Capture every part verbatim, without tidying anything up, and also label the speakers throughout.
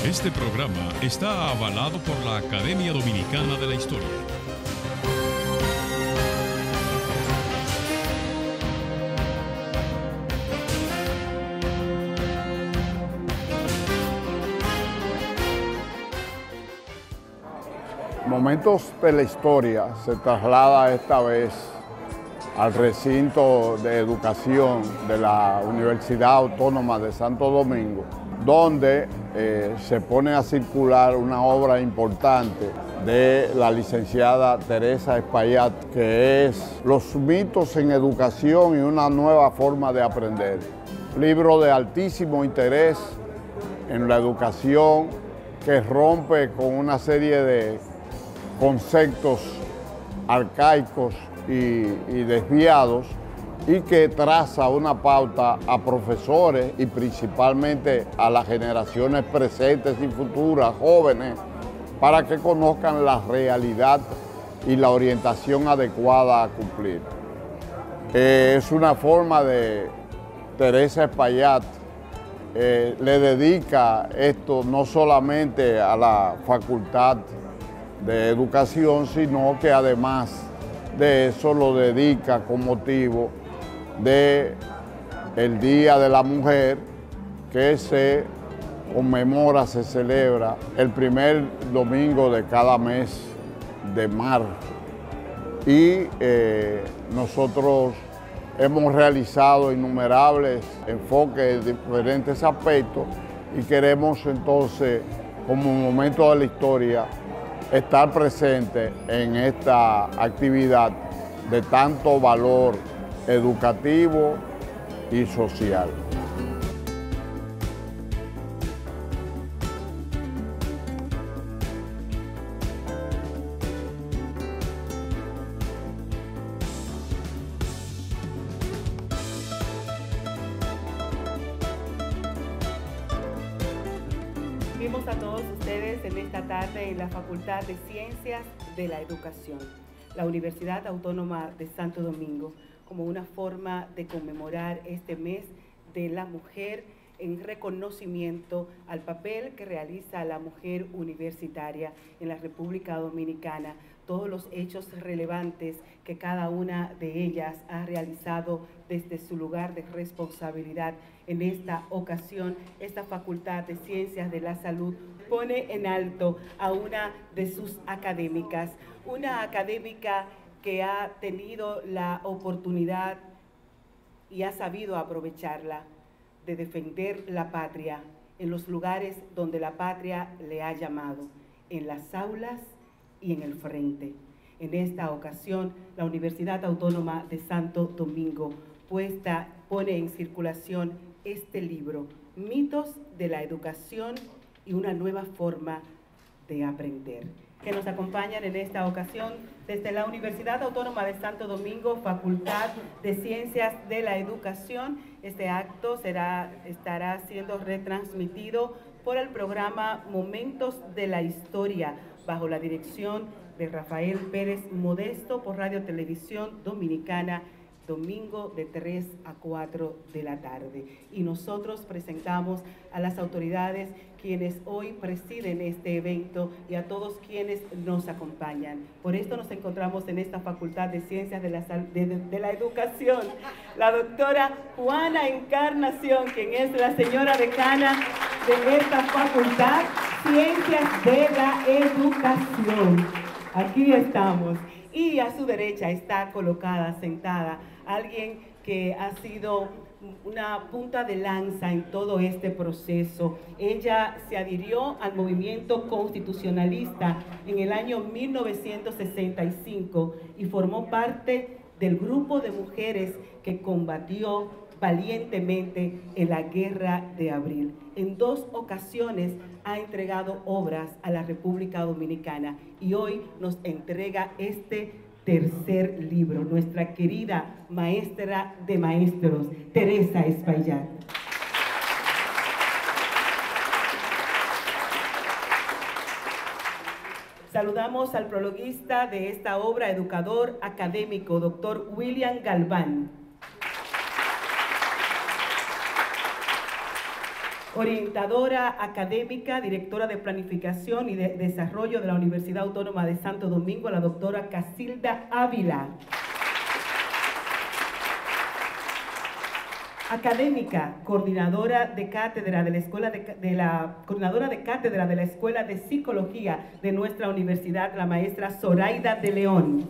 Speaker 1: Este programa está avalado por la Academia Dominicana de la Historia.
Speaker 2: Momentos de la Historia se traslada esta vez al recinto de educación de la Universidad Autónoma de Santo Domingo, donde eh, se pone a circular una obra importante de la licenciada Teresa Espaillat, que es Los mitos en educación y una nueva forma de aprender. Libro de altísimo interés en la educación que rompe con una serie de conceptos arcaicos y, y desviados, y que traza una pauta a profesores y principalmente a las generaciones presentes y futuras, jóvenes, para que conozcan la realidad y la orientación adecuada a cumplir. Eh, es una forma de Teresa Espaillat, eh, le dedica esto no solamente a la Facultad de Educación, sino que además de eso lo dedica con motivo de el Día de la Mujer, que se conmemora, se celebra el primer domingo de cada mes de marzo. Y eh, nosotros hemos realizado innumerables enfoques de diferentes aspectos y queremos entonces, como un momento de la historia, estar presente en esta actividad de tanto valor educativo y social.
Speaker 3: Vimos a todos ustedes en esta tarde en la Facultad de Ciencias de la Educación, la Universidad Autónoma de Santo Domingo, como una forma de conmemorar este mes de la mujer en reconocimiento al papel que realiza la mujer universitaria en la República Dominicana, todos los hechos relevantes que cada una de ellas ha realizado desde su lugar de responsabilidad. En esta ocasión, esta Facultad de Ciencias de la Salud pone en alto a una de sus académicas, una académica que ha tenido la oportunidad y ha sabido aprovecharla de defender la patria en los lugares donde la patria le ha llamado, en las aulas y en el frente. En esta ocasión, la Universidad Autónoma de Santo Domingo puesta, pone en circulación este libro, Mitos de la Educación y una nueva forma de aprender, que nos acompañan en esta ocasión desde la Universidad Autónoma de Santo Domingo, Facultad de Ciencias de la Educación. Este acto será, estará siendo retransmitido por el programa Momentos de la Historia, bajo la dirección de Rafael Pérez Modesto, por Radio Televisión Dominicana, domingo de tres a cuatro de la tarde. Y nosotros presentamos a las autoridades quienes hoy presiden este evento y a todos quienes nos acompañan. Por esto nos encontramos en esta Facultad de Ciencias de la, de, de la Educación, la doctora Juana Encarnación, quien es la señora decana de esta Facultad, Ciencias de la Educación. Aquí estamos. Y a su derecha está colocada, sentada, alguien que ha sido una punta de lanza en todo este proceso. Ella se adhirió al movimiento constitucionalista en el año mil novecientos sesenta y cinco y formó parte del grupo de mujeres que combatió valientemente en la Guerra de Abril. En dos ocasiones ha entregado obras a la República Dominicana y hoy nos entrega este tercer libro, nuestra querida maestra de maestros, Teresa Espaillat. Saludamos al prologuista de esta obra, educador académico, doctor William Galván. orientadora académica, directora de Planificación y de Desarrollo de la Universidad Autónoma de Santo Domingo, la doctora Casilda Ávila. Académica, coordinadora de cátedra de la Escuela de, de la coordinadora de cátedra de la Escuela de Psicología de nuestra universidad, la maestra Zoraida de León.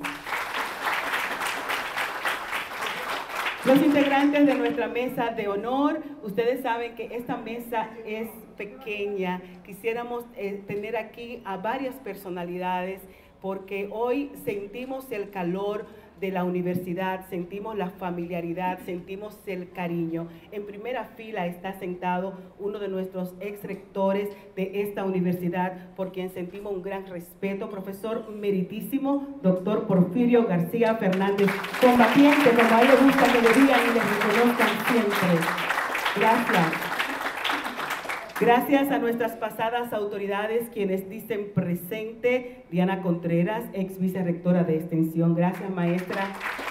Speaker 3: Los integrantes de nuestra mesa de honor, ustedes saben que esta mesa es pequeña. Quisiéramos eh, tener aquí a varias personalidades porque hoy sentimos el calor de la universidad, sentimos la familiaridad, sentimos el cariño. En primera fila está sentado uno de nuestros ex rectores de esta universidad, por quien sentimos un gran respeto, profesor meritísimo, doctor Porfirio García Fernández, combatiente, como a él le gusta que le digan y le reconozcan siempre. Gracias. Gracias a nuestras pasadas autoridades, quienes dicen presente. Diana Contreras, ex vicerrectora de Extensión. Gracias, maestra.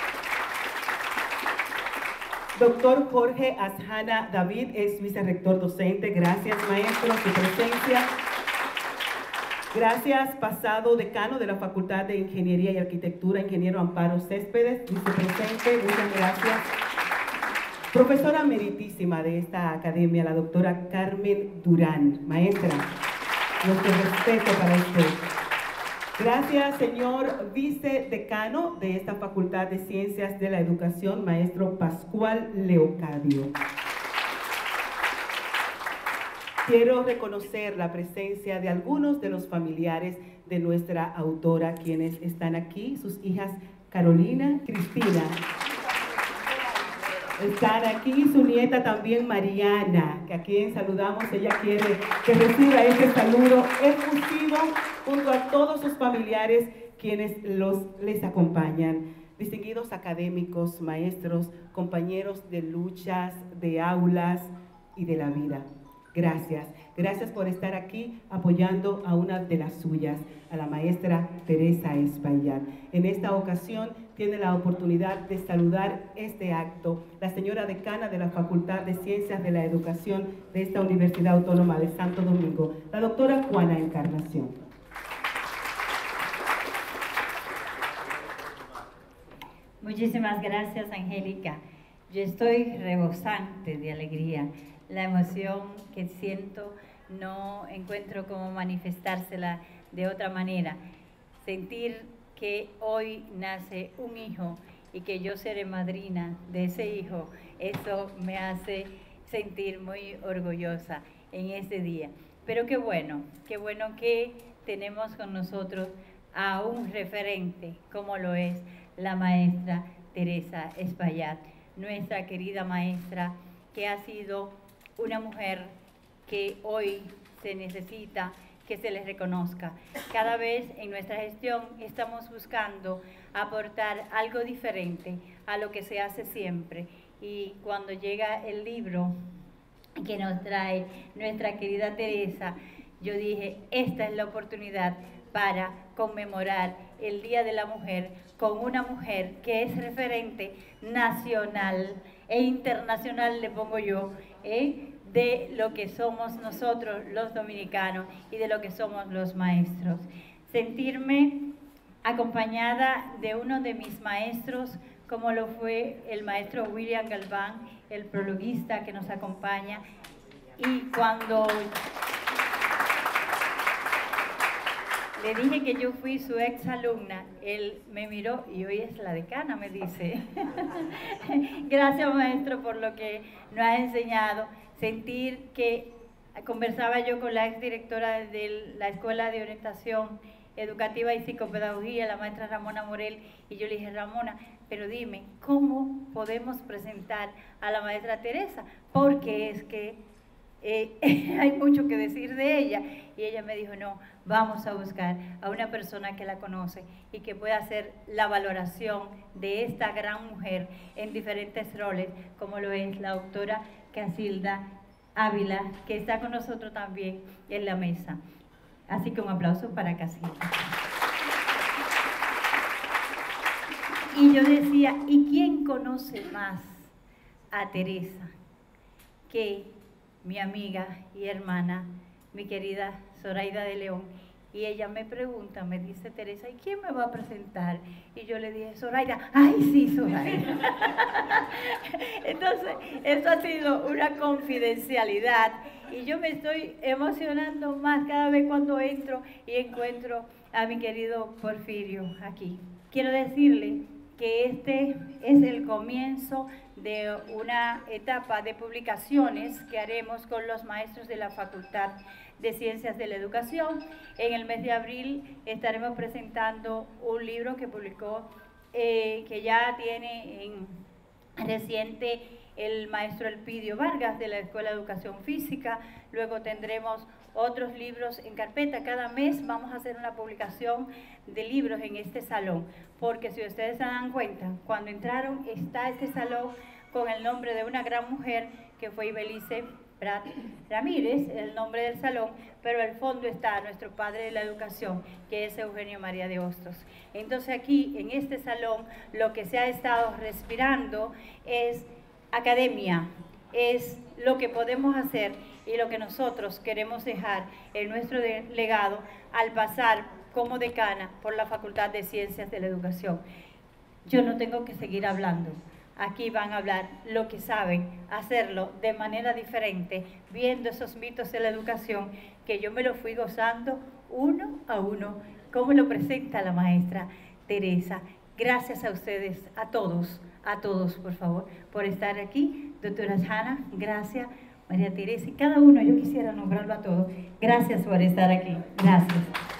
Speaker 3: Doctor Jorge Asjana David, ex vicerrector docente. Gracias, maestro, su presencia. Gracias, pasado decano de la Facultad de Ingeniería y Arquitectura, ingeniero Amparo Céspedes, vicepresidente. Muchas gracias. Profesora meritísima de esta academia, la doctora Carmen Durán. Maestra, nuestro respeto para usted. Gracias, señor vicedecano de esta Facultad de Ciencias de la Educación, maestro Pascual Leocadio. Quiero reconocer la presencia de algunos de los familiares de nuestra autora, quienes están aquí, sus hijas Carolina, Cristina. Están aquí su nieta también Mariana, que a quien saludamos. Ella quiere que reciba este saludo efusivo junto a todos sus familiares quienes los, les acompañan. Distinguidos académicos, maestros, compañeros de luchas, de aulas y de la vida. Gracias. Gracias por estar aquí apoyando a una de las suyas, a la maestra Teresa Espaillat. En esta ocasión tiene la oportunidad de saludar este acto la señora decana de la Facultad de Ciencias de la Educación de esta Universidad Autónoma de Santo Domingo, la doctora Juana Encarnación.
Speaker 4: Muchísimas gracias, Angélica. Yo estoy rebosante de alegría. La emoción que siento no encuentro cómo manifestársela de otra manera. Sentir que hoy nace un hijo y que yo seré madrina de ese hijo, eso me hace sentir muy orgullosa en este día. Pero qué bueno, qué bueno que tenemos con nosotros a un referente como lo es la maestra Teresa Espaillat, nuestra querida maestra, que ha sido una mujer que hoy se necesita que se les reconozca. Cada vez en nuestra gestión estamos buscando aportar algo diferente a lo que se hace siempre. Y cuando llega el libro que nos trae nuestra querida Teresa, yo dije, esta es la oportunidad para conmemorar el Día de la Mujer con una mujer que es referente nacional e internacional, le pongo yo, ¿eh? de lo que somos nosotros los dominicanos y de lo que somos los maestros. Sentirme acompañada de uno de mis maestros, como lo fue el maestro William Galván, el prologuista que nos acompaña, y cuando le dije que yo fui su ex alumna, él me miró y hoy es la decana, me dice. Gracias, maestro, por lo que nos ha enseñado. Sentir que conversaba yo con la exdirectora de la Escuela de Orientación Educativa y Psicopedagogía, la maestra Ramona Morel, y yo le dije, Ramona, pero dime, ¿cómo podemos presentar a la maestra Teresa? Porque es que eh, hay mucho que decir de ella. Y ella me dijo, no, vamos a buscar a una persona que la conoce y que pueda hacer la valoración de esta gran mujer en diferentes roles, como lo es la doctora Casilda Ávila, que está con nosotros también en la mesa. Así que un aplauso para Casilda. Y yo decía, ¿y quién conoce más a Teresa que mi amiga y hermana, mi querida Zoraida de León. Y ella me pregunta, me dice, Teresa, ¿y quién me va a presentar? Y yo le dije, Zoraida. ¡Ay, sí, Zoraida! Entonces, esto ha sido una confidencialidad y yo me estoy emocionando más cada vez cuando entro y encuentro a mi querido Porfirio aquí. Quiero decirle que este es el comienzo de una etapa de publicaciones que haremos con los maestros de la Facultad de Ciencias de la Educación. En el mes de abril estaremos presentando un libro que publicó, eh, que ya tiene en reciente el maestro Elpidio Vargas de la Escuela de Educación Física. Luego tendremos otros libros en carpeta. Cada mes vamos a hacer una publicación de libros en este salón, porque si ustedes se dan cuenta, cuando entraron está este salón con el nombre de una gran mujer que fue Ibelice Prat Ramírez, el nombre del salón, pero al fondo está nuestro padre de la educación, que es Eugenio María de Hostos. Entonces aquí, en este salón, lo que se ha estado respirando es academia, es lo que podemos hacer y lo que nosotros queremos dejar en nuestro legado al pasar como decana por la Facultad de Ciencias de la Educación. Yo no tengo que seguir hablando. Aquí van a hablar lo que saben, hacerlo de manera diferente, viendo esos mitos de la educación que yo me lo fui gozando uno a uno, como lo presenta la maestra Teresa. Gracias a ustedes, a todos, a todos, por favor, por estar aquí. Doctora Hanna, gracias. María Teresa, y cada uno, yo quisiera nombrarlo a todos. Gracias por estar aquí. Gracias.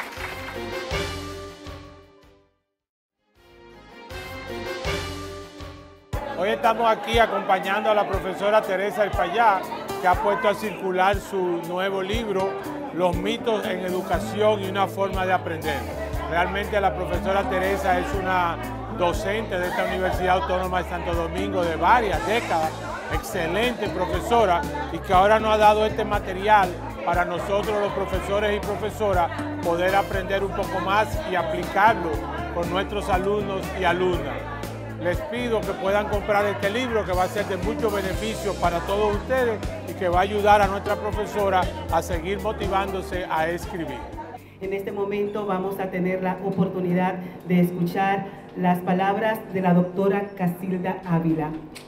Speaker 5: Hoy estamos aquí acompañando a la profesora Teresa Espaillá, que ha puesto a circular su nuevo libro, Los mitos en educación y una forma de aprender. Realmente la profesora Teresa es una docente de esta Universidad Autónoma de Santo Domingo de varias décadas, excelente profesora, y que ahora nos ha dado este material para nosotros los profesores y profesoras poder aprender un poco más y aplicarlo con nuestros alumnos y alumnas. Les pido que puedan comprar este libro, que va a ser de mucho beneficio para todos ustedes y que va a ayudar a nuestra profesora a seguir motivándose a escribir.
Speaker 3: En este momento vamos a tener la oportunidad de escuchar las palabras de la doctora Casilda Ávila.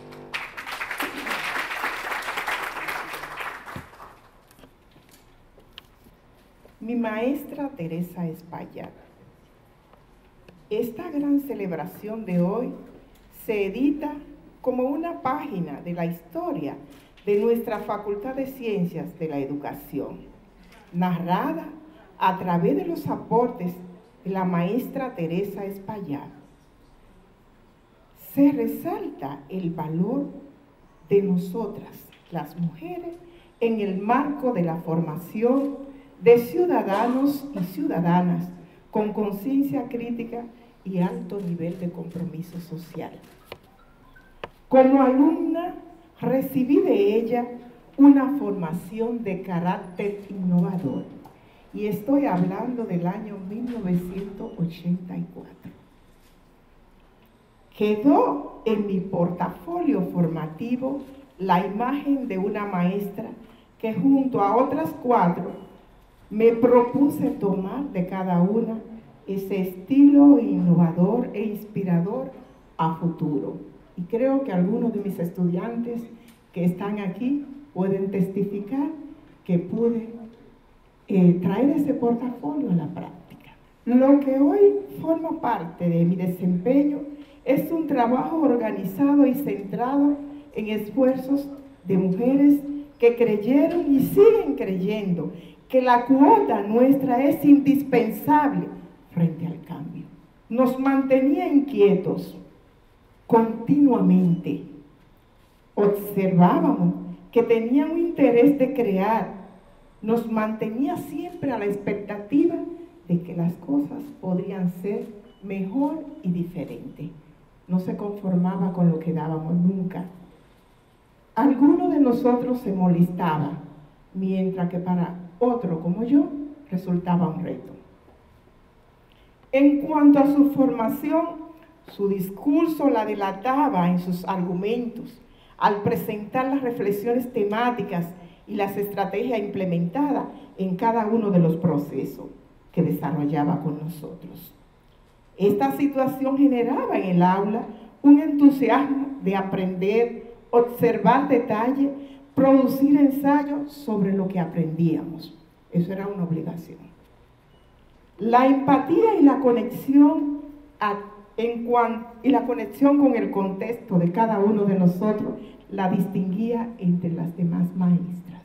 Speaker 6: Mi maestra Teresa Espaillá. Esta gran celebración de hoy se edita como una página de la historia de nuestra Facultad de Ciencias de la Educación, narrada a través de los aportes de la maestra Teresa Espaillá. Se resalta el valor de nosotras, las mujeres, en el marco de la formación de ciudadanos y ciudadanas con conciencia crítica y alto nivel de compromiso social. Como alumna, recibí de ella una formación de carácter innovador, y estoy hablando del año mil novecientos ochenta y cuatro. Quedó en mi portafolio formativo la imagen de una maestra que junto a otras cuatro me propuse tomar de cada una ese estilo innovador e inspirador a futuro. Y creo que algunos de mis estudiantes que están aquí pueden testificar que pude eh, traer ese portafolio a la práctica. Lo que hoy forma parte de mi desempeño es un trabajo organizado y centrado en esfuerzos de mujeres que creyeron y siguen creyendo que la cuota nuestra es indispensable frente al cambio. Nos mantenía inquietos continuamente. Observábamos que tenía un interés de crear. Nos mantenía siempre a la expectativa de que las cosas podrían ser mejor y diferente. No se conformaba con lo que dábamos nunca. Alguno de nosotros se molestaba, mientras que para otro como yo resultaba un reto. En cuanto a su formación, su discurso la delataba en sus argumentos al presentar las reflexiones temáticas y las estrategias implementadas en cada uno de los procesos que desarrollaba con nosotros. Esta situación generaba en el aula un entusiasmo de aprender, observar detalles, producir ensayos sobre lo que aprendíamos. Eso era una obligación. La empatía y la conexión a, en cuan, y la conexión con el contexto de cada uno de nosotros la distinguía entre las demás maestras.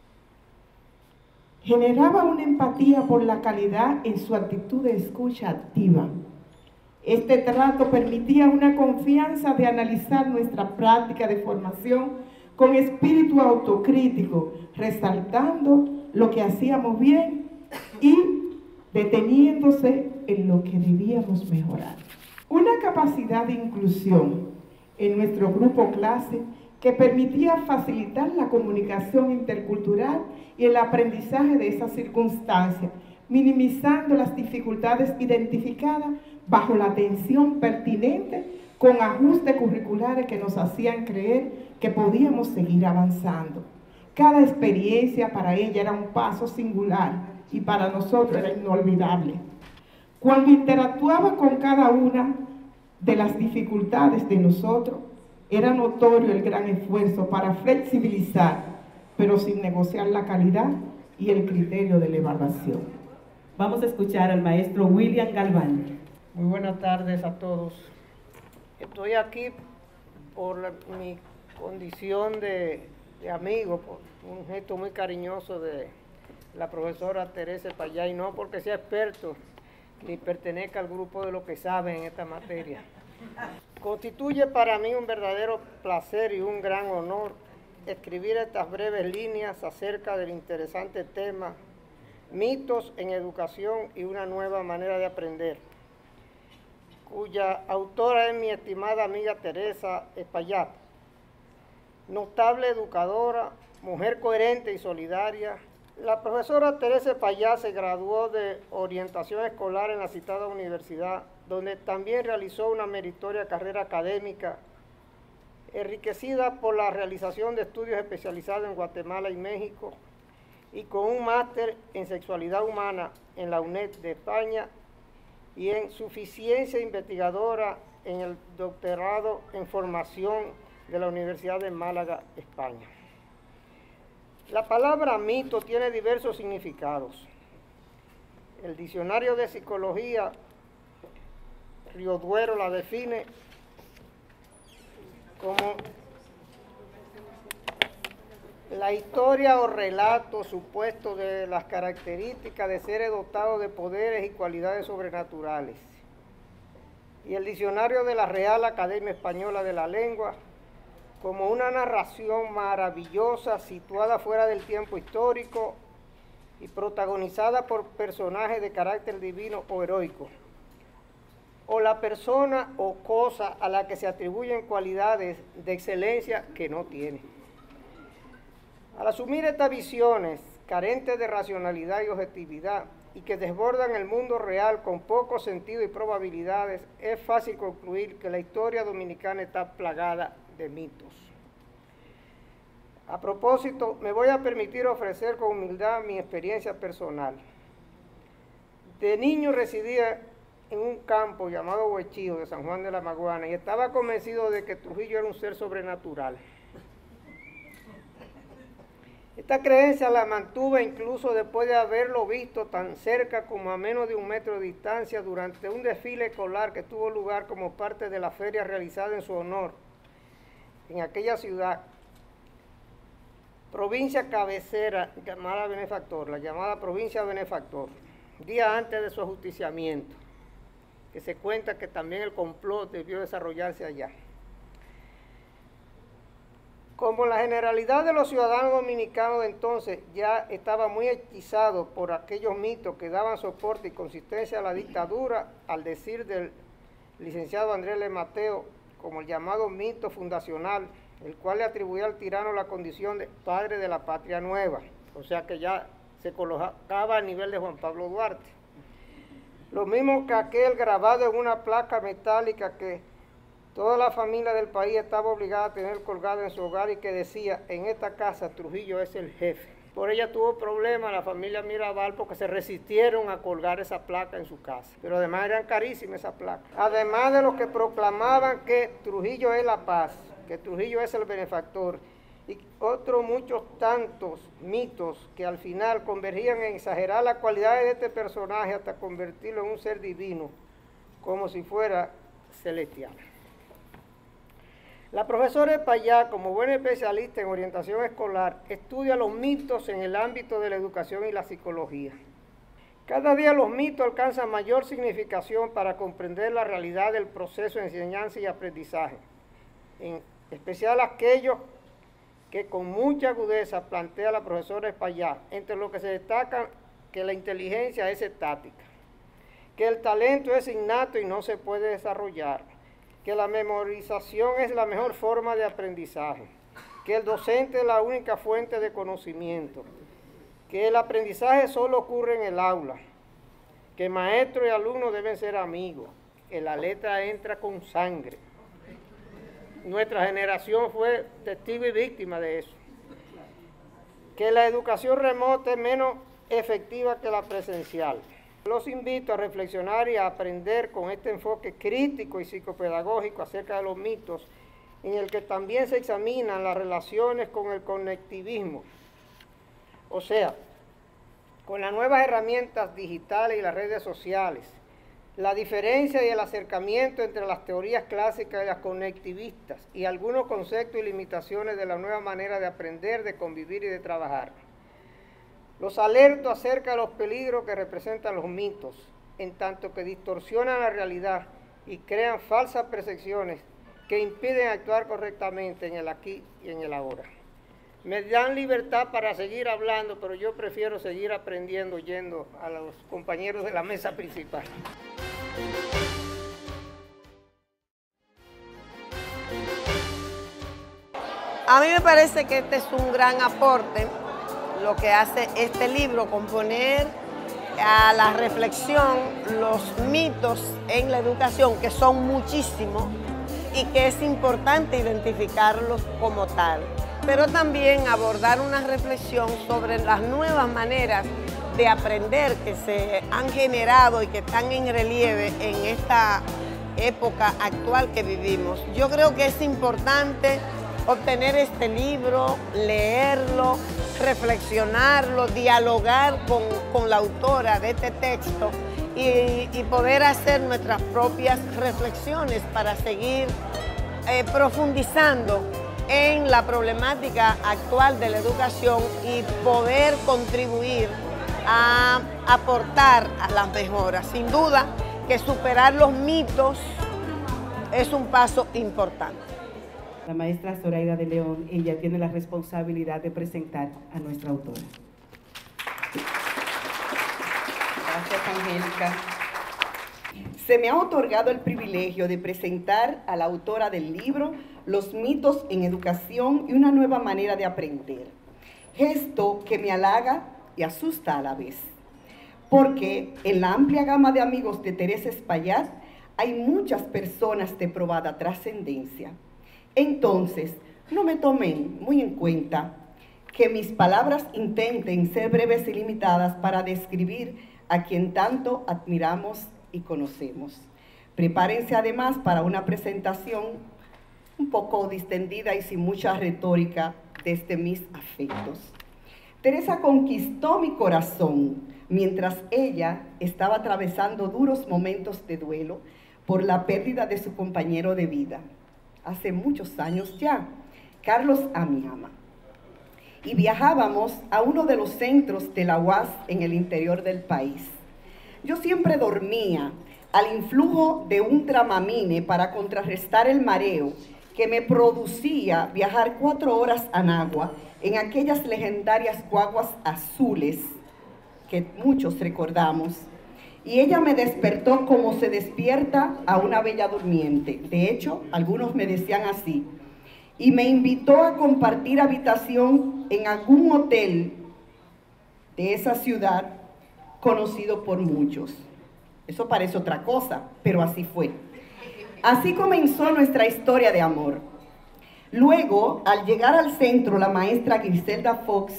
Speaker 6: Generaba una empatía por la calidad en su actitud de escucha activa. Este trato permitía una confianza de analizar nuestra práctica de formación con espíritu autocrítico, resaltando lo que hacíamos bien y deteniéndose en lo que debíamos mejorar. Una capacidad de inclusión en nuestro grupo clase que permitía facilitar la comunicación intercultural y el aprendizaje de esas circunstancias, minimizando las dificultades identificadas bajo la atención pertinente con ajustes curriculares que nos hacían creer que podíamos seguir avanzando. Cada experiencia para ella era un paso singular y para nosotros era inolvidable. Cuando interactuaba con cada una de las dificultades de nosotros, era notorio el gran esfuerzo para flexibilizar, pero sin negociar la calidad y el criterio de la evaluación.
Speaker 3: Vamos a escuchar al maestro William Galván.
Speaker 7: Muy buenas tardes a todos. Estoy aquí por la, mi condición de, de amigo, por un gesto muy cariñoso de la profesora Teresa Payá, y no porque sea experto ni pertenezca al grupo de los que saben en esta materia. Constituye para mí un verdadero placer y un gran honor escribir estas breves líneas acerca del interesante tema mitos en educación y una nueva manera de aprender, cuya autora es mi estimada amiga Teresa Espaillat, notable educadora, mujer coherente y solidaria. La profesora Teresa Espaillat se graduó de orientación escolar en la citada universidad, donde también realizó una meritoria carrera académica, enriquecida por la realización de estudios especializados en Guatemala y México, y con un máster en sexualidad humana en la UNED de España y en suficiencia investigadora en el doctorado en formación de la Universidad de Málaga, España. La palabra mito tiene diversos significados. El diccionario de psicología Río Duero la define como la historia o relato supuesto de las características de seres dotados de poderes y cualidades sobrenaturales. Y el diccionario de la Real Academia Española de la Lengua como una narración maravillosa situada fuera del tiempo histórico y protagonizada por personajes de carácter divino o heroico, o la persona o cosa a la que se atribuyen cualidades de excelencia que no tiene. Al asumir estas visiones carentes de racionalidad y objetividad y que desbordan el mundo real con poco sentido y probabilidades, es fácil concluir que la historia dominicana está plagada de mitos. A propósito, me voy a permitir ofrecer con humildad mi experiencia personal. De niño residía en un campo llamado Huechío de San Juan de la Maguana y estaba convencido de que Trujillo era un ser sobrenatural. Esta creencia la mantuve incluso después de haberlo visto tan cerca como a menos de un metro de distancia durante un desfile escolar que tuvo lugar como parte de la feria realizada en su honor en aquella ciudad, provincia cabecera llamada Benefactor, la llamada provincia Benefactor, día antes de su ajusticiamiento, que se cuenta que también el complot debió desarrollarse allá. Como la generalidad de los ciudadanos dominicanos de entonces ya estaba muy hechizado por aquellos mitos que daban soporte y consistencia a la dictadura, al decir del licenciado Andrés Le Mateo, como el llamado mito fundacional, el cual le atribuía al tirano la condición de padre de la patria nueva, o sea que ya se colocaba a nivel de Juan Pablo Duarte. Lo mismo que aquel grabado en una placa metálica que toda la familia del país estaba obligada a tener colgada en su hogar y que decía, en esta casa Trujillo es el jefe. Por ella tuvo problemas la familia Mirabal porque se resistieron a colgar esa placa en su casa. Pero además eran carísimas esas placas. Además de los que proclamaban que Trujillo es la paz, que Trujillo es el benefactor, y otros muchos tantos mitos que al final convergían en exagerar las cualidades de este personaje hasta convertirlo en un ser divino, como si fuera celestial. La profesora Espaillat, como buena especialista en orientación escolar, estudia los mitos en el ámbito de la educación y la psicología. Cada día los mitos alcanzan mayor significación para comprender la realidad del proceso de enseñanza y aprendizaje, en especial aquellos que con mucha agudeza plantea la profesora Espaillat, entre lo que se destaca que la inteligencia es estática, que el talento es innato y no se puede desarrollar, que la memorización es la mejor forma de aprendizaje, que el docente es la única fuente de conocimiento, que el aprendizaje solo ocurre en el aula, que maestro y alumno deben ser amigos, que la letra entra con sangre. Nuestra generación fue testigo y víctima de eso. Que la educación remota es menos efectiva que la presencial. Los invito a reflexionar y a aprender con este enfoque crítico y psicopedagógico acerca de los mitos, en el que también se examinan las relaciones con el conectivismo. O sea, con las nuevas herramientas digitales y las redes sociales, la diferencia y el acercamiento entre las teorías clásicas y las conectivistas y algunos conceptos y limitaciones de la nueva manera de aprender, de convivir y de trabajar. Los alerto acerca de los peligros que representan los mitos, en tanto que distorsionan la realidad y crean falsas percepciones que impiden actuar correctamente en el aquí y en el ahora. Me dan libertad para seguir hablando, pero yo prefiero seguir aprendiendo yendo a los compañeros de la mesa principal.
Speaker 8: A mí me parece que este es un gran aporte, lo que hace este libro, componer a la reflexión los mitos en la educación, que son muchísimos y que es importante identificarlos como tal, pero también abordar una reflexión sobre las nuevas maneras de aprender que se han generado y que están en relieve en esta época actual que vivimos. Yo creo que es importante obtener este libro, leerlo, reflexionarlo, dialogar con, con la autora de este texto y, y poder hacer nuestras propias reflexiones para seguir eh, profundizando en la problemática actual de la educación y poder contribuir a aportar a las mejoras. Sin duda que superar los mitos es un paso importante.
Speaker 3: La maestra Zoraida de León, ella tiene la responsabilidad de presentar a nuestra autora.
Speaker 9: Gracias, Angélica. Se me ha otorgado el privilegio de presentar a la autora del libro Los mitos en educación y una nueva manera de aprender. Gesto que me halaga y asusta a la vez, porque en la amplia gama de amigos de Teresa Espaillat hay muchas personas de probada trascendencia. Entonces, no me tomen muy en cuenta que mis palabras intenten ser breves y limitadas para describir a quien tanto admiramos y conocemos. Prepárense además para una presentación un poco distendida y sin mucha retórica desde mis afectos. Teresa conquistó mi corazón mientras ella estaba atravesando duros momentos de duelo por la pérdida de su compañero de vida. Hace muchos años ya, Carlos Amiama. Y viajábamos a uno de los centros de la U A S en el interior del país. Yo siempre dormía al influjo de un Dramamine para contrarrestar el mareo que me producía viajar cuatro horas a Nagua en aquellas legendarias guaguas azules que muchos recordamos. Y ella me despertó como se despierta a una bella durmiente. De hecho, algunos me decían así. Y me invitó a compartir habitación en algún hotel de esa ciudad conocido por muchos. Eso parece otra cosa, pero así fue. Así comenzó nuestra historia de amor. Luego, al llegar al centro, la maestra Griselda Fox,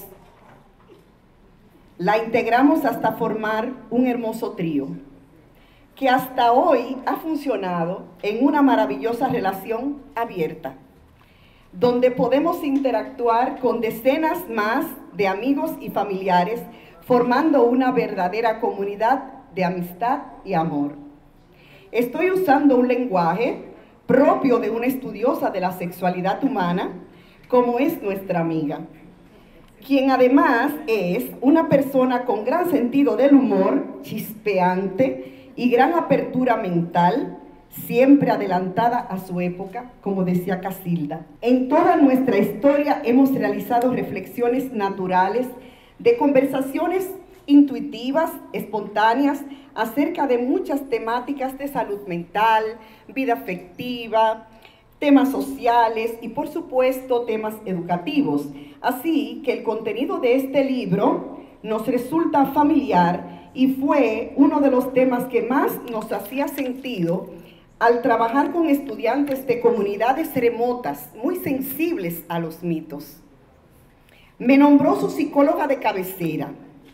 Speaker 9: la integramos hasta formar un hermoso trío, que hasta hoy ha funcionado en una maravillosa relación abierta, donde podemos interactuar con decenas más de amigos y familiares, formando una verdadera comunidad de amistad y amor. Estoy usando un lenguaje propio de una estudiosa de la sexualidad humana, como es nuestra amiga, quien además es una persona con gran sentido del humor, chispeante y gran apertura mental, siempre adelantada a su época, como decía Casilda. En toda nuestra historia hemos realizado reflexiones naturales de conversaciones intuitivas, espontáneas, acerca de muchas temáticas de salud mental, vida afectiva, temas sociales y por supuesto temas educativos. Así que el contenido de este libro nos resulta familiar y fue uno de los temas que más nos hacía sentido al trabajar con estudiantes de comunidades remotas, muy sensibles a los mitos. Me nombró su psicóloga de cabecera,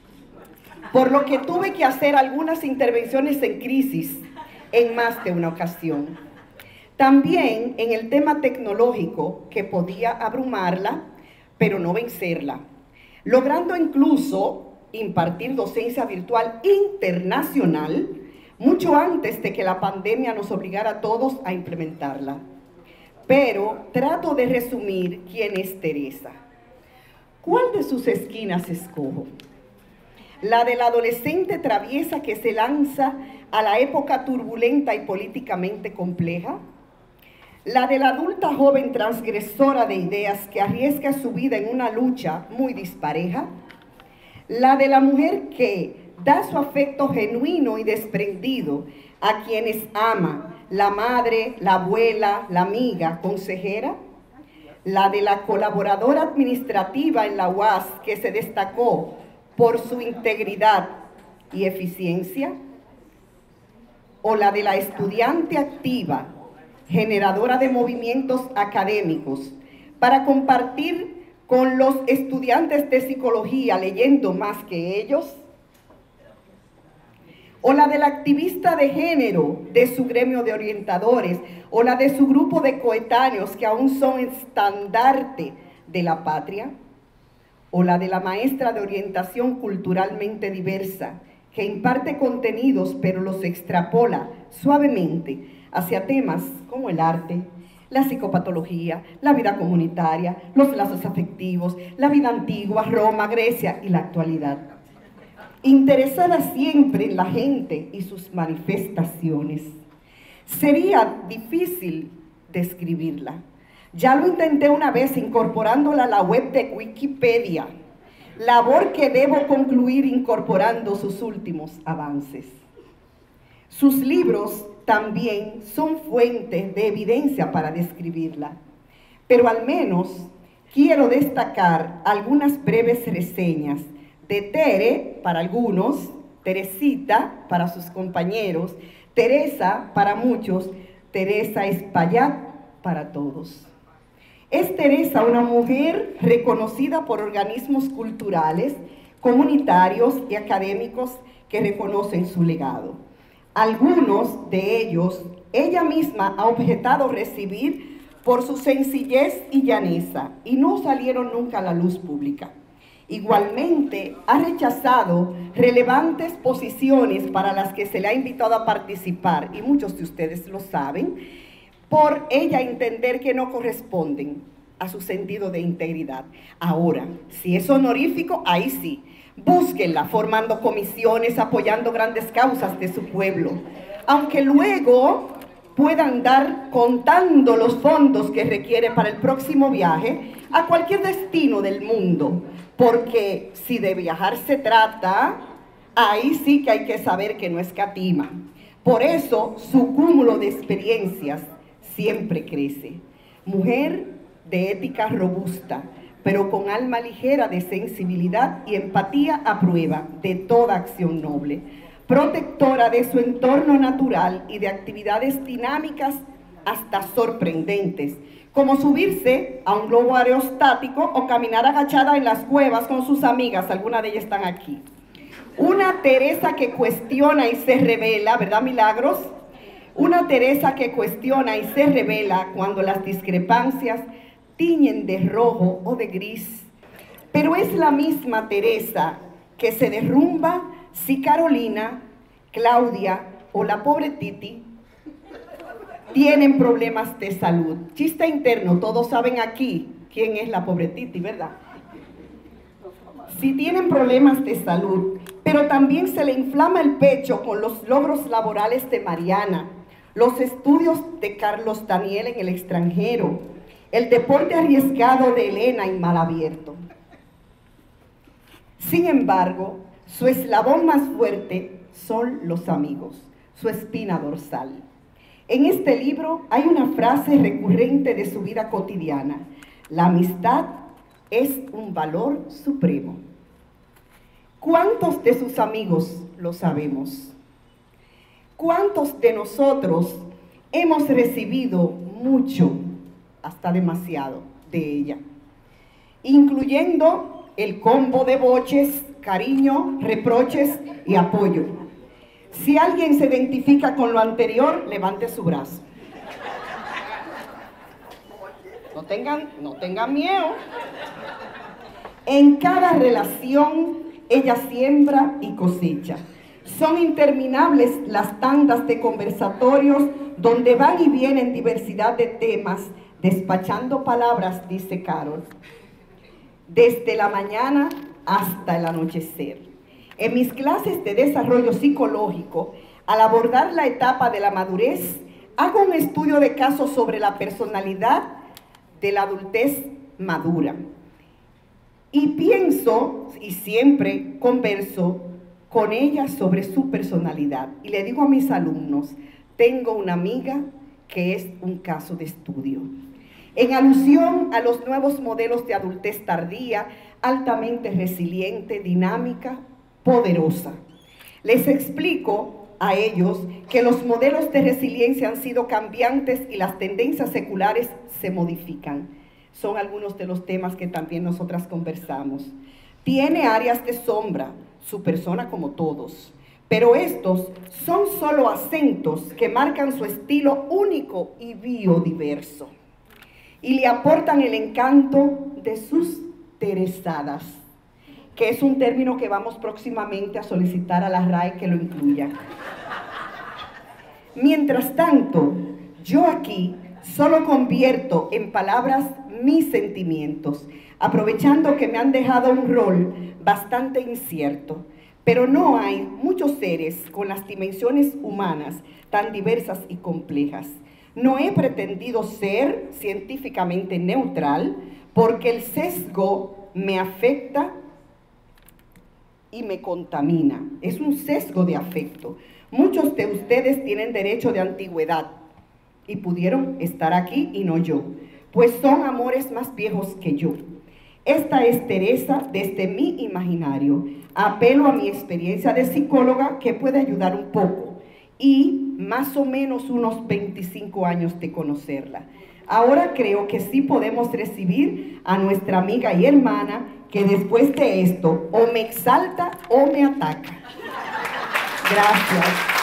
Speaker 9: por lo que tuve que hacer algunas intervenciones en crisis en más de una ocasión. También en el tema tecnológico, que podía abrumarla, pero no vencerla, logrando incluso impartir docencia virtual internacional mucho antes de que la pandemia nos obligara a todos a implementarla. Pero trato de resumir quién es Teresa. ¿Cuál de sus esquinas escojo? La de la adolescente traviesa que se lanza a la época turbulenta y políticamente compleja, la de la adulta joven transgresora de ideas que arriesga su vida en una lucha muy dispareja, la de la mujer que da su afecto genuino y desprendido a quienes ama, la madre, la abuela, la amiga, consejera, la de la colaboradora administrativa en la U A S que se destacó por su integridad y eficiencia, o la de la estudiante activa, generadora de movimientos académicos, para compartir con los estudiantes de psicología leyendo más que ellos, o la de la activista de género de su gremio de orientadores, o la de su grupo de coetáneos que aún son estandarte de la patria, o la de la maestra de orientación culturalmente diversa, que imparte contenidos pero los extrapola suavemente hacia temas como el arte, la psicopatología, la vida comunitaria, los lazos afectivos, la vida antigua, Roma, Grecia y la actualidad. Interesada siempre en la gente y sus manifestaciones. Sería difícil describirla. Ya lo intenté una vez incorporándola a la web de Wikipedia, labor que debo concluir incorporando sus últimos avances. Sus libros también son fuentes de evidencia para describirla, pero al menos quiero destacar algunas breves reseñas de Tere para algunos, Teresita para sus compañeros, Teresa para muchos, Teresa Espaillat para todos. Es Teresa una mujer reconocida por organismos culturales, comunitarios y académicos que reconocen su legado. Algunos de ellos ella misma ha objetado recibir por su sencillez y llaneza y no salieron nunca a la luz pública. Igualmente ha rechazado relevantes posiciones para las que se le ha invitado a participar, y muchos de ustedes lo saben, por ella entender que no corresponden a su sentido de integridad. Ahora, si es honorífico, ahí sí, búsquenla formando comisiones, apoyando grandes causas de su pueblo, aunque luego puedan dar contando los fondos que requiere para el próximo viaje a cualquier destino del mundo, porque si de viajar se trata, ahí sí que hay que saber que no escatima. Por eso su cúmulo de experiencias siempre crece. Mujer de ética robusta, pero con alma ligera de sensibilidad y empatía a prueba de toda acción noble. Protectora de su entorno natural y de actividades dinámicas hasta sorprendentes, como subirse a un globo aerostático o caminar agachada en las cuevas con sus amigas, algunas de ellas están aquí. Una Teresa que cuestiona y se revela, ¿verdad, Milagros? Una Teresa que cuestiona y se revela cuando las discrepancias tiñen de rojo o de gris. Pero es la misma Teresa que se derrumba si Carolina, Claudia o la pobre Titi tienen problemas de salud. Chiste interno, todos saben aquí quién es la pobre Titi, ¿verdad? Si tienen problemas de salud, pero también se le inflama el pecho con los logros laborales de Mariana, los estudios de Carlos Daniel en el extranjero, el deporte arriesgado de Elena en Mar Abierto. Sin embargo, su eslabón más fuerte son los amigos, su espina dorsal. En este libro hay una frase recurrente de su vida cotidiana: la amistad es un valor supremo. ¿Cuántos de sus amigos lo sabemos? ¿Cuántos de nosotros hemos recibido mucho, hasta demasiado, de ella? Incluyendo el combo de boches, cariño, reproches y apoyo. Si alguien se identifica con lo anterior, levante su brazo. No tengan, no tengan miedo. En cada relación, ella siembra y cosecha. Son interminables las tandas de conversatorios donde van y vienen diversidad de temas, despachando palabras, dice Carol, desde la mañana hasta el anochecer. En mis clases de desarrollo psicológico, al abordar la etapa de la madurez, hago un estudio de caso sobre la personalidad de la adultez madura. Y pienso, y siempre converso con ella sobre su personalidad. Y le digo a mis alumnos, tengo una amiga que es un caso de estudio. En alusión a los nuevos modelos de adultez tardía, altamente resiliente, dinámica, poderosa. Les explico a ellos que los modelos de resiliencia han sido cambiantes y las tendencias seculares se modifican. Son algunos de los temas que también nosotras conversamos. Tiene áreas de sombra, su persona como todos, pero estos son solo acentos que marcan su estilo único y biodiverso y le aportan el encanto de sus teresadas, que es un término que vamos próximamente a solicitar a la R A E que lo incluya. Mientras tanto, yo aquí solo convierto en palabras mis sentimientos, aprovechando que me han dejado un rol bastante incierto, pero no hay muchos seres con las dimensiones humanas tan diversas y complejas. No he pretendido ser científicamente neutral porque el sesgo me afecta y me contamina. Es un sesgo de afecto. Muchos de ustedes tienen derecho de antigüedad y pudieron estar aquí y no yo, pues son amores más viejos que yo. Esta es Teresa desde mi imaginario. Apelo a mi experiencia de psicóloga que puede ayudar un poco y más o menos unos veinticinco años de conocerla. Ahora creo que sí podemos recibir a nuestra amiga y hermana que después de esto o me exalta o me ataca. Gracias.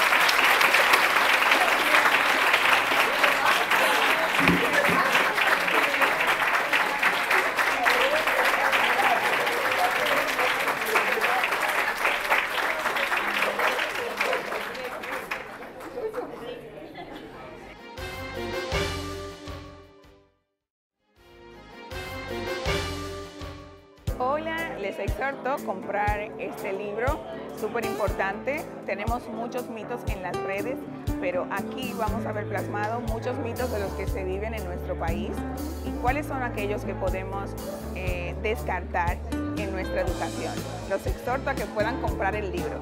Speaker 10: Hola, les exhorto a comprar este libro, súper importante. Tenemos muchos mitos en las redes, pero aquí vamos a ver plasmado muchos mitos de los que se viven en nuestro país y cuáles son aquellos que podemos eh, descartar en nuestra educación. Los exhorto a que puedan comprar el libro.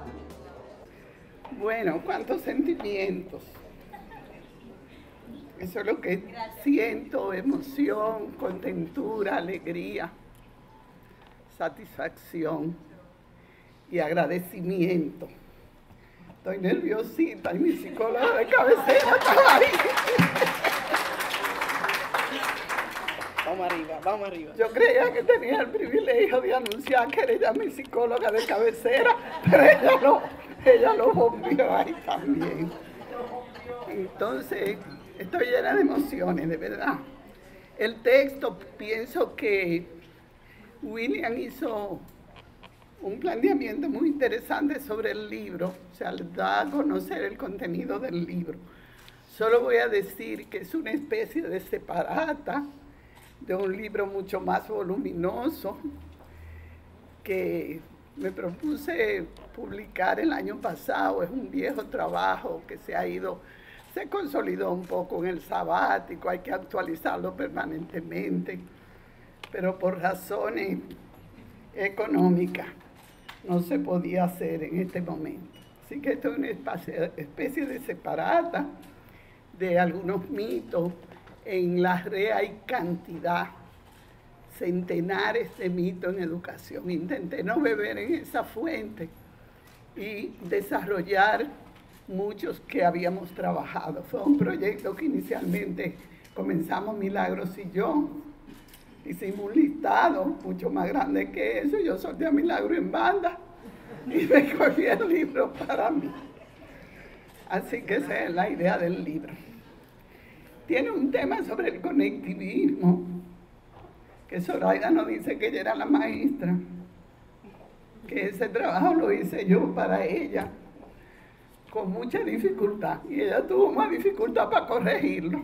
Speaker 11: Bueno, cuántos sentimientos. Eso es lo que siento: emoción, contentura, alegría, satisfacción y agradecimiento. Estoy nerviosita y mi psicóloga de cabecera está ahí.
Speaker 9: Vamos arriba, vamos arriba.
Speaker 11: Yo creía que tenía el privilegio de anunciar que era ella mi psicóloga de cabecera, pero ella lo, ella lo bombeó ahí también. Entonces, estoy llena de emociones, de verdad. El texto, pienso que William hizo un planteamiento muy interesante sobre el libro, o sea, le da a conocer el contenido del libro. Solo voy a decir que es una especie de separata de un libro mucho más voluminoso que me propuse publicar el año pasado. Es un viejo trabajo que se ha ido, se consolidó un poco en el sabático, hay que actualizarlo permanentemente, pero por razones económicas no se podía hacer en este momento. Así que esto es una especie, especie de separata de algunos mitos. En la red hay cantidad, centenares de mitos en educación. Intenté no beber en esa fuente y desarrollar muchos que habíamos trabajado. Fue un proyecto que inicialmente comenzamos Milagros y yo. Hicimos un listado mucho más grande que eso. Yo solté a Milagro en banda y me cogí el libro para mí. Así que esa es la idea del libro. Tiene un tema sobre el conectivismo, que Zoraida nos dice que ella era la maestra, que ese trabajo lo hice yo para ella, con mucha dificultad, y ella tuvo más dificultad para corregirlo,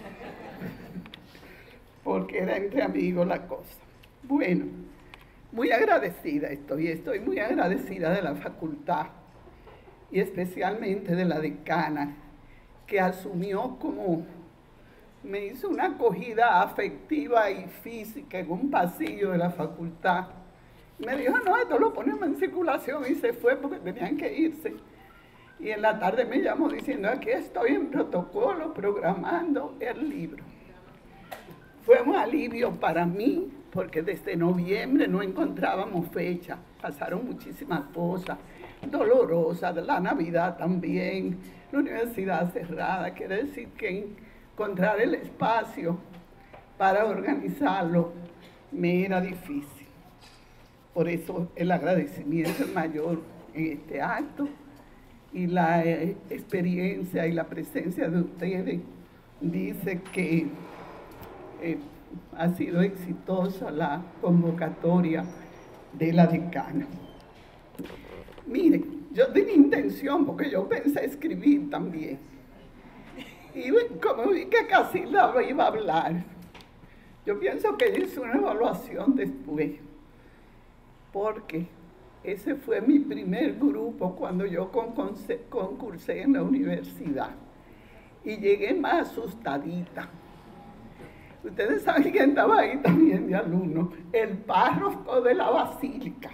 Speaker 11: porque era entre amigos la cosa. Bueno, muy agradecida estoy, estoy muy agradecida de la facultad, y especialmente de la decana, que asumió como, me hizo una acogida afectiva y física en un pasillo de la facultad. Me dijo, no, esto lo ponemos en circulación, y se fue porque tenían que irse. Y en la tarde me llamó diciendo, aquí estoy en protocolo programando el libro. Fue un alivio para mí, porque desde noviembre no encontrábamos fecha. Pasaron muchísimas cosas dolorosas, la Navidad también, la universidad cerrada. Quiere decir que encontrar el espacio para organizarlo me era difícil. Por eso el agradecimiento es mayor en este acto, y la eh, experiencia y la presencia de ustedes dice que eh, ha sido exitosa la convocatoria de la decana. Miren, yo tenía intención, porque yo pensé escribir también, y como vi que casi la iba a hablar, yo pienso que hice una evaluación después, porque ese fue mi primer grupo cuando yo concursé en la universidad, y llegué más asustadita. Ustedes saben quién estaba ahí también de alumno, el párroco de la basílica,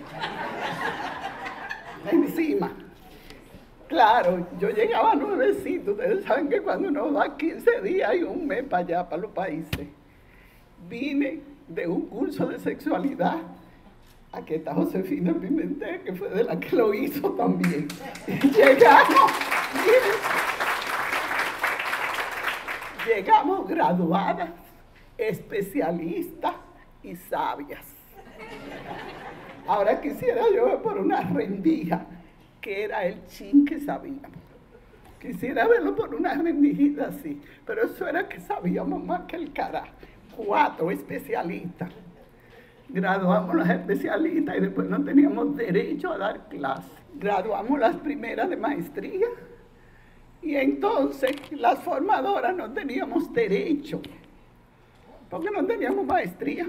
Speaker 11: encima. Claro, yo llegaba nuevecito. Ustedes saben que cuando uno va quince días y un mes para allá, para los países. Vine de un curso de sexualidad. Aquí está Josefina Pimentel, que fue de la que lo hizo también. Y llegamos, miren, llegamos graduadas, especialistas y sabias. Ahora quisiera yo ver por una rendija, que era el chin que sabíamos. Quisiera verlo por una rendijita así, pero eso era que sabíamos más que el carajo. Cuatro especialistas. Graduamos las especialistas y después no teníamos derecho a dar clases. Graduamos las primeras de maestría y entonces las formadoras no teníamos derecho, porque no teníamos maestría.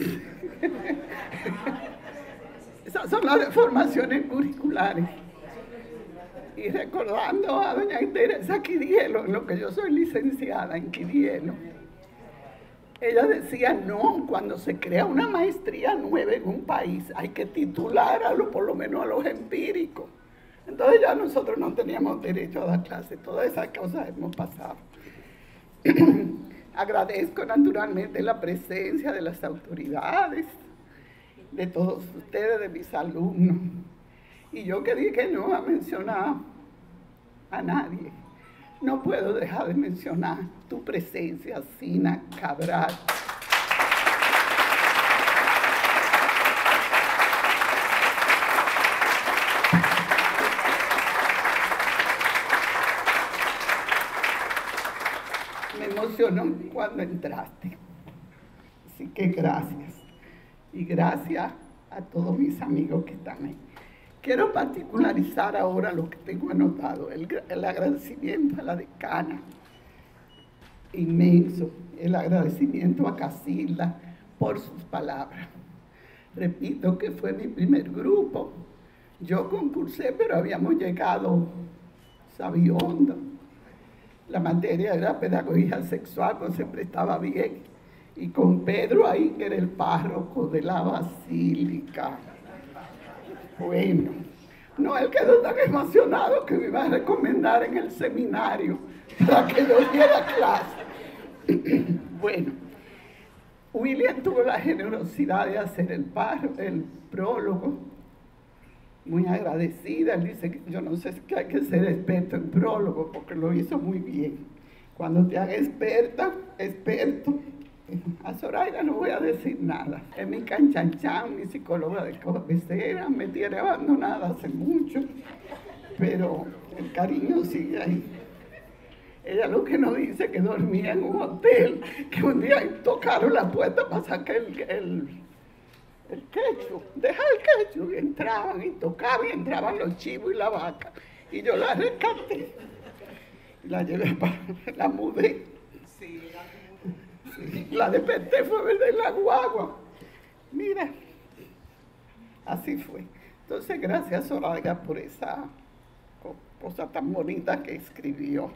Speaker 11: Esas son las formaciones curriculares. Y recordando a doña Teresa Quidielo, en lo que yo soy licenciada en Quidielo, ella decía, no, cuando se crea una maestría nueva en un país, hay que titular a lo, por lo menos a los empíricos. Entonces ya nosotros no teníamos derecho a dar clases, todas esas cosas hemos pasado. Agradezco naturalmente la presencia de las autoridades, de todos ustedes, de mis alumnos. Y yo que dije no a mencionar a nadie, no puedo dejar de mencionar tu presencia, Sina Cabral. fueron cuando entraste. Así que gracias. Y gracias a todos mis amigos que están ahí. Quiero particularizar ahora lo que tengo anotado, el, el agradecimiento a la decana, inmenso, el agradecimiento a Casilda por sus palabras. Repito que fue mi primer grupo, yo concursé, pero habíamos llegado sabiondo. La materia era pedagogía sexual, pues se prestaba bien. Y con Pedro ahí, que era el párroco de la basílica. Bueno, no, él quedó tan emocionado que me iba a recomendar en el seminario para que yo diera clase. Bueno, William tuvo la generosidad de hacer el, par, el prólogo. Muy agradecida, él dice que yo no sé si hay que ser experto en prólogo porque lo hizo muy bien. Cuando te haga experta, experto, a Zoraida no voy a decir nada. Es mi canchanchan, mi psicóloga de cabecera, me tiene abandonada hace mucho, pero el cariño sigue ahí. Ella lo que nos dice que dormía en un hotel, que un día tocaron la puerta para sacar el, el, el quechu, dejar el quechu, y entraban y tocaban, y entraban los chivos y la vaca, y yo la rescaté, y la llevé para, la mudé. Sí. La desperté, fue de la guagua. Mira, así fue. Entonces, gracias Zoraida por esa cosa tan bonita que escribió.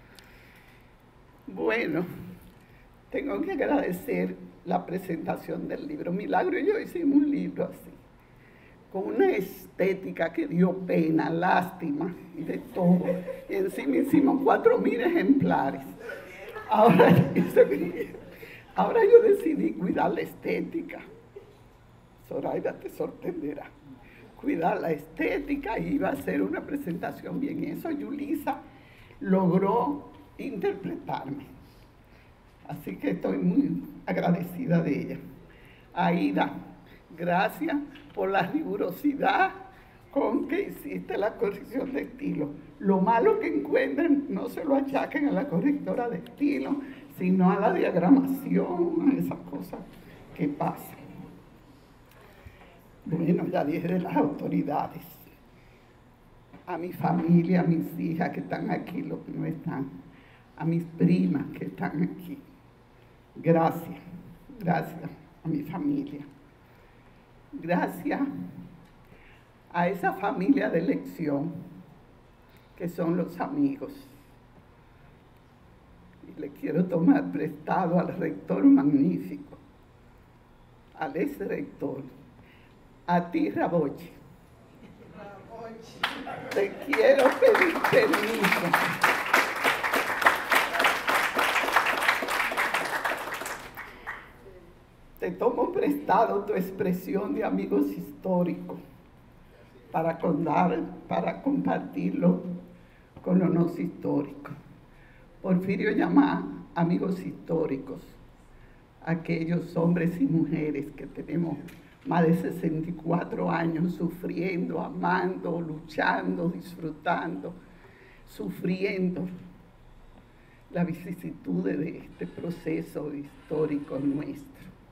Speaker 11: Bueno, tengo que agradecer la presentación del libro. Milagro y yo hicimos un libro así, con una estética que dio pena, lástima y de todo. Y encima hicimos cuatro mil ejemplares. Ahora, ahora yo decidí cuidar la estética. Zoraida te sorprenderá. Cuidar la estética y iba a hacer una presentación bien. Eso Yulisa logró interpretarme. Así que estoy muy agradecida de ella. Aida, gracias por la rigurosidad con que hiciste la corrección de estilo. Lo malo que encuentren no se lo achaquen a la correctora de estilo, sino a la diagramación, a esas cosas que pasan. Bueno, ya dije de las autoridades. A mi familia, a mis hijas que están aquí, los que no están, a mis primas que están aquí. Gracias, gracias a mi familia. Gracias a esa familia de elección que son los amigos. Y le quiero tomar prestado al rector magnífico, al ex rector, a ti Rabochi. Te quiero pedir permiso. Te tomo prestado tu expresión de amigos históricos para, contar, para compartirlo con los no históricos. Porfirio llama amigos históricos a aquellos hombres y mujeres que tenemos más de sesenta y cuatro años sufriendo, amando, luchando, disfrutando, sufriendo las vicisitudes de este proceso histórico nuestro.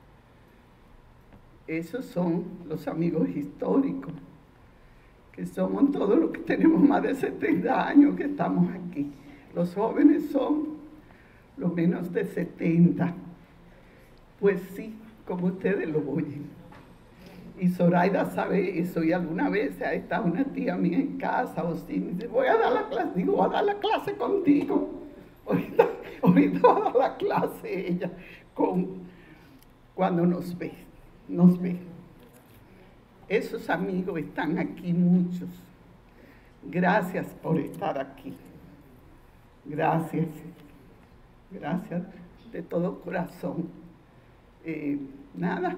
Speaker 11: Esos son los amigos históricos, que somos todos los que tenemos más de setenta años que estamos aquí. Los jóvenes son los menos de setenta. Pues sí, como ustedes lo oyen. Y Zoraida sabe eso, y alguna vez ha estado una tía mía en casa, o sí, me dice, voy a dar la clase, digo, voy a dar la clase contigo. Ahorita, ahorita va a dar la clase ella, con, cuando nos ve, nos ve. Esos amigos están aquí muchos. Gracias por estar aquí. Gracias. Gracias de todo corazón. Eh, nada.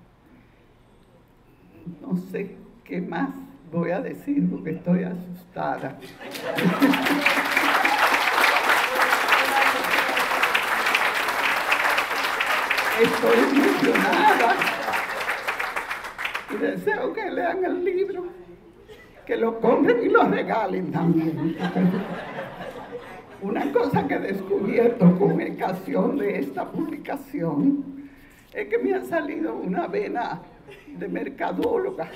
Speaker 11: No sé qué más voy a decir porque estoy asustada. Estoy emocionada y deseo que lean el libro, que lo compren y lo regalen también. Una cosa que he descubierto con ocasión de esta publicación es que me ha salido una vena de mercadóloga.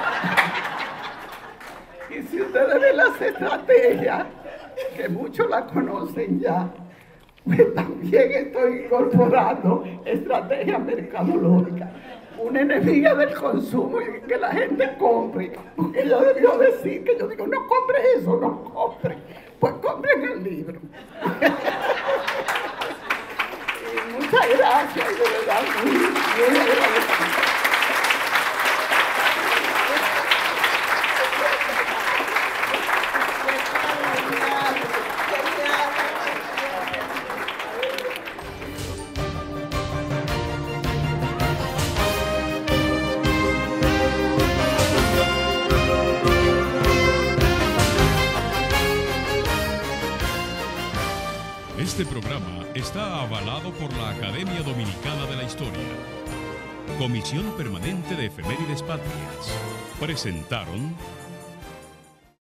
Speaker 11: Y si ustedes ven las estrategias, que muchos la conocen ya, pues también estoy incorporando estrategias mercadológicas. Una enemiga del consumo y que la gente compre, porque ella debió decir que yo digo, no compre eso, no compre, pues compren el libro. Y muchas gracias, y de verdad, muy, muy agradecida.
Speaker 1: Este programa está avalado por la Academia Dominicana de la Historia. Comisión Permanente de Efemérides Patrias. Presentaron